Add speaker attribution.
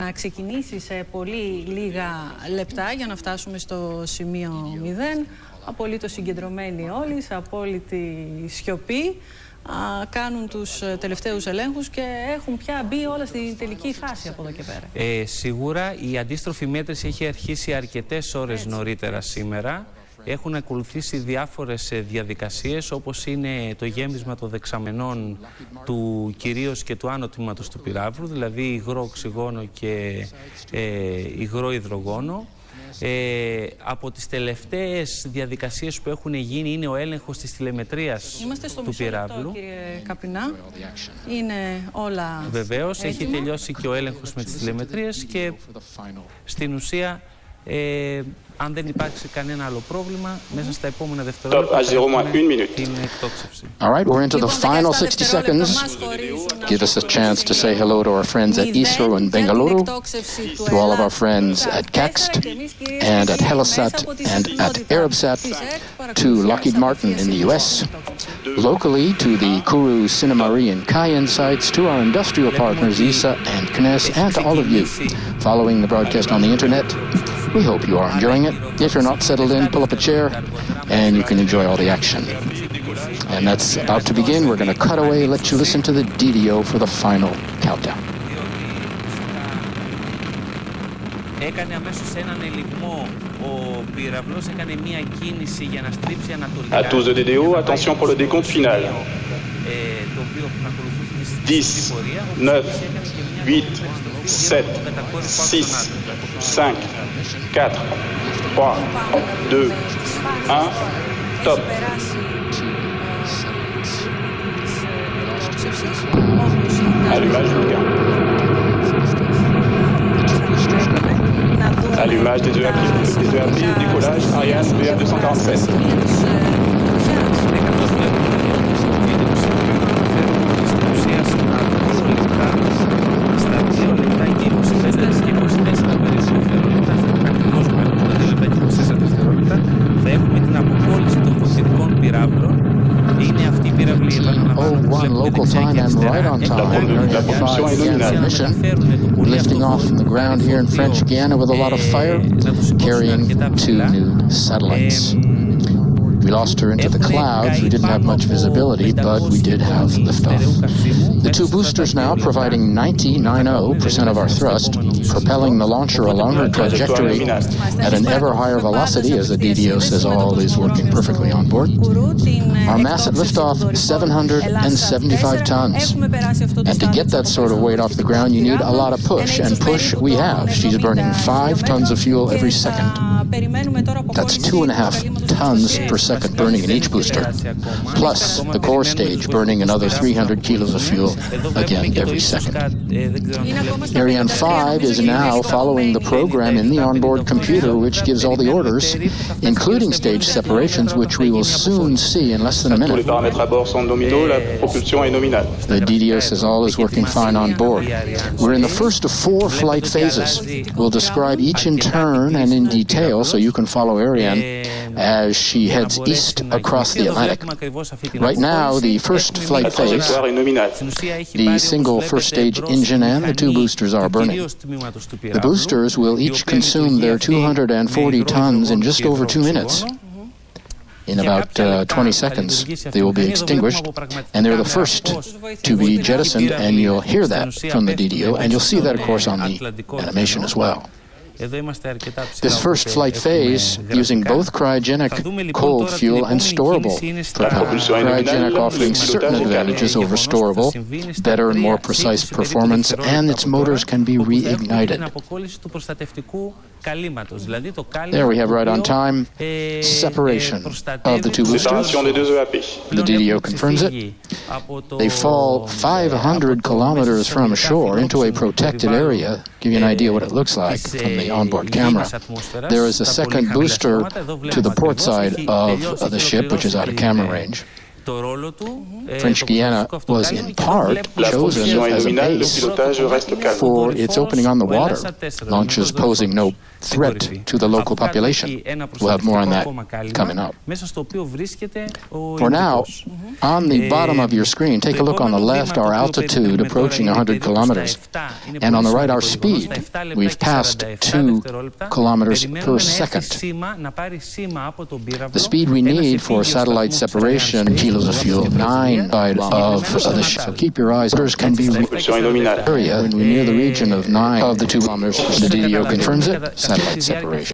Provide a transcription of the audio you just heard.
Speaker 1: να ξεκινήσει σε πολύ λίγα λεπτά για να φτάσουμε στο σημείο 0. Απολύτως συγκεντρωμένοι όλοι, σε απόλυτη σιωπή. Κάνουν τους τελευταίους ελέγχους και έχουν πια μπει όλα στη τελική φάση από εδώ και πέρα.
Speaker 2: Σίγουρα η αντίστροφη μέτρηση έχει αρχίσει αρκετές ώρες νωρίτερα σήμερα. Έχουν ακολουθήσει διάφορες διαδικασίες, όπως είναι το γέμισμα των δεξαμενών του κυρίως και του άνω τμήματος του πυράβλου, δηλαδή υγρό οξυγόνο και υγρό υδρογόνο. Από τις τελευταίες διαδικασίες που έχουν γίνει είναι ο έλεγχος της τηλεμετρίας του πυράβλου.
Speaker 1: Λεπτό, κύριε Καπινά. Είναι όλα
Speaker 2: βεβαίως,
Speaker 1: έτοιμα.
Speaker 2: έχει τελειώσει και ο έλεγχος με τις τηλεμετρίες και στην ουσία αν δεν υπάρξει κανένα άλλο πρόβλημα, μέσα στα επόμενα δευτερόλεπτα θα έχουμε την εκτόξευση.
Speaker 3: All right, we're into the final 60 seconds. Give us a chance to say hello to our friends at ISRO in Bengaluru, to all of our friends at KEXT and at Hellasat and at Arabsat, to Lockheed Martin in the US, locally to the Kourou, Sinnamary and Cayenne sites, to our industrial partners ESA and CNES, and to all of you following the broadcast on the internet. We hope you are enjoying it. If you're not settled in, pull up a chair and you can enjoy all the action. And that's about to begin. We're going to cut away, let you listen to the DDO for the final countdown.
Speaker 2: Έκανε αμέσως έναν ελιγμό, ο πύραυλος έκανε μία κίνηση για να στρίψει ανατολικά.
Speaker 4: À tous de DDO, attention pour le décompte final. 10, 9, 8, 7, 6, 5, 4, 3, 2, 1, top. Allumage du gaz. Allumage des EAP, décollage, Ariane BR 247.
Speaker 2: Θα έχουμε την αποκόλληση των φωσιλικών πυράβλων. Είναι αυτή η πύραυλη
Speaker 3: local time and right on time. Lifting off from the ground here in French Guiana with a lot of fire, carrying 2 new satellites. We lost her into the clouds. We didn't have much visibility, but we did have liftoff. The 2 boosters now providing 90% of our thrust, propelling the launcher along her trajectory at an ever higher velocity, as the DDO says all is working perfectly on board. Our mass at liftoff, 775 tons. And to get that sort of weight off the ground, you need a lot of push, and push we have. She's burning 5 tons of fuel every second. That's 2.5 tons per second burning in each booster, plus the core stage burning another 300 kilos of fuel, again, every second. Ariane 5 is now following the program in the onboard computer, which gives all the orders, including stage separations, which we will soon see in less than a minute. The DDO says all is working fine on board. We're in the first of 4 flight phases. We'll describe each in turn and in detail so you can follow Ariane as she heads east across the Atlantic. Right now, the first flight phase, the single first stage engine and the 2 boosters are burning. The boosters will each consume their 240 tons in just over 2 minutes. In about 20 seconds, they will be extinguished, and they're the first to be jettisoned, and you'll hear that from the DDO, and you'll see that, of course, on the animation as well. This first flight phase, using both cryogenic cold fuel and storable propellant. Cryogenic offering certain advantages over storable, better and more precise performance, and its motors can be reignited. There we have right on time separation of the 2 boosters. The DDO confirms it. They fall 500 kilometers from shore into a protected area. Give you an idea what it looks like from the onboard camera. There is a second booster to the port side of the ship, which is out of camera range.
Speaker 2: το ρόλο του.
Speaker 3: French Guiana was in part chosen as a base for its opening on the water, launches posing no threat to the local population. We'll have more on that coming up. For now, on the bottom of your screen, take a look on the left, our altitude approaching 100 kilometers, and on the right, our speed. We've passed 2 kilometers per second. The speed we need for satellite separation, kilos of fuel, 9 of the ship. So keep your eyes. Orders can be area when we're near the region of 9 of the 2 kilometers. The DDO confirms it. Satellite separation.